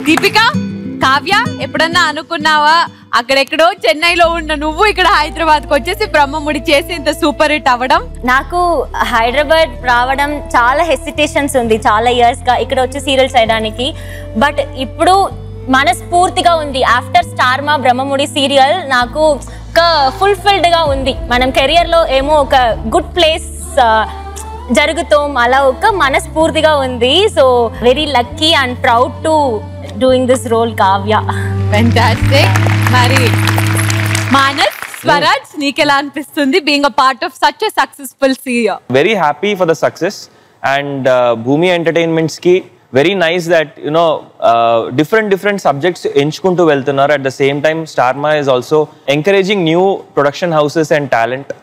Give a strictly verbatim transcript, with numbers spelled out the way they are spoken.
దీపిక, కావ్య, ఎప్పుడన్నా అనుకున్నావా అక్కడెక్కడో చెన్నైలో ఉన్న నువ్వు ఇక్కడ హైదరాబాద్ కు వచ్చేసి బ్రహ్మముడి చేసి ఇంత సూపర్ హిట్ అవ్వడం? నాకు హైదరాబాద్ రావడం చాలా హెసిటేషన్స్ ఉంది చాలా ఇయర్స్ గా ఇక్కడ వచ్చి సీరియల్స్ చేయడానికి. బట్ ఇప్పుడు మనస్ఫూర్తిగా ఉంది. ఆఫ్టర్ స్టార్ మా బ్రహ్మముడి సీరియల్ నాకు ఒక ఫుల్ఫిల్డ్ గా ఉంది. మనం కెరియర్ లో ఏమో ఒక గుడ్ ప్లేస్ జరుగుతాం అలా ఒక మనస్ఫూర్తిగా ఉంది. So very lucky and proud to doing this role Kavya. Fantastic. మరి మానస్, స్వరాజ్, నీకెలా అనిపిస్తుంది being a part of such a successful serial? Very happy for the success and Bhoomi entertainments కి very nice that you know different different subjects ఎంచుకుంటూ వెళ్తున్నారు. At the same time star Maa is also encouraging new production houses and talent.